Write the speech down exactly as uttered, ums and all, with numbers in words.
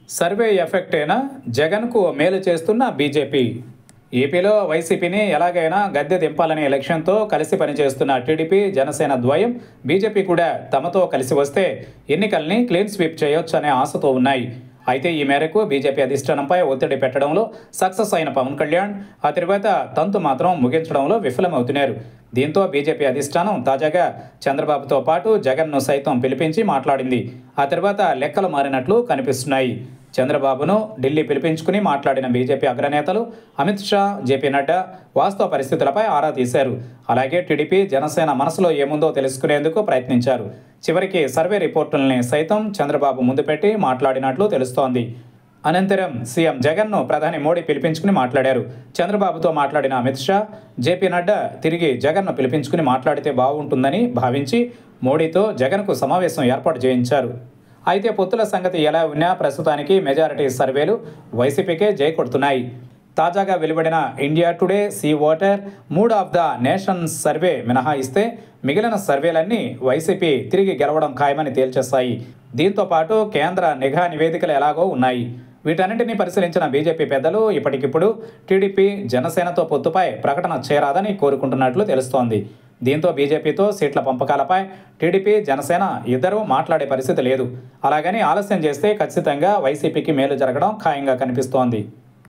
Survey ఎఫెక్టేనా జగన్కు మేలు చేస్తున్న బీజేపీ? ఏపీలో వైసీపీని ఎలాగైనా గద్దె దింపాలనే లక్ష్యంతో కలిసి పనిచేస్తున్న టీడీపీ జనసేన ద్వయం బీజేపీ కూడా తమతో కలిసి వస్తే ఎన్నికల్ని క్లీన్ స్వీప్ చేయొచ్చనే ఆశతో ఉన్నాయి. అయితే ఈ మేరకు బీజేపీ అధిష్టానంపై ఒత్తిడి పెట్టడంలో సక్సెస్ అయిన పవన్ కళ్యాణ్ ఆ తర్వాత తంతు మాత్రం ముగించడంలో విఫలమవుతున్నారు. దీంతో బీజేపీ అధిష్టానం తాజాగా చంద్రబాబుతో పాటు జగన్ను సైతం పిలిపించి మాట్లాడింది. ఆ తర్వాత లెక్కలు మారినట్లు కనిపిస్తున్నాయి. చంద్రబాబును ఢిల్లీ పిలిపించుకుని మాట్లాడిన బీజేపీ అగ్రనేతలు అమిత్ షా, జేపీ నడ్డా వాస్తవ పరిస్థితులపై ఆరా తీశారు. అలాగే టీడీపీ, జనసేన మనసులో ఏముందో తెలుసుకునేందుకు ప్రయత్నించారు. చివరికి సర్వే రిపోర్టుల్ని సైతం చంద్రబాబు ముందు పెట్టి మాట్లాడినట్లు తెలుస్తోంది. అనంతరం సీఎం జగన్ను ప్రధాని మోడీ పిలిపించుకుని మాట్లాడారు. చంద్రబాబుతో మాట్లాడిన అమిత్ షా, జేపీ నడ్డా తిరిగి జగన్ను పిలిపించుకుని మాట్లాడితే బాగుంటుందని భావించి మోడీతో జగన్కు సమావేశం ఏర్పాటు చేయించారు. అయితే పొత్తుల సంగతి ఎలా ఉన్నా ప్రస్తుతానికి మెజారిటీ సర్వేలు వైసీపీకే జై కొడుతున్నాయి. తాజాగా వెలువడిన India Today, C Voter, mood of the nation survey మినహాయిస్తే మిగిలిన సర్వేలన్నీ వైసీపీ తిరిగి గెలవడం ఖాయమని తేల్చేస్తాయి. దీంతో పాటు కేంద్ర నిఘా నివేదికలు ఎలాగో ఉన్నాయి. వీటన్నింటినీ పరిశీలించిన బీజేపీ పెద్దలు ఇప్పటికిప్పుడు టీడీపీ, జనసేనతో పొత్తుపై ప్రకటన చేరాదని కోరుకుంటున్నట్లు తెలుస్తోంది. దీంతో బీజేపీతో సీట్ల పంపకాలపై టీడీపీ, జనసేన ఇద్దరూ మాట్లాడే పరిస్థితి లేదు. అలాగని ఆలస్యం చేస్తే ఖచ్చితంగా వైసీపీకి మేలు జరగడం ఖాయంగా కనిపిస్తోంది.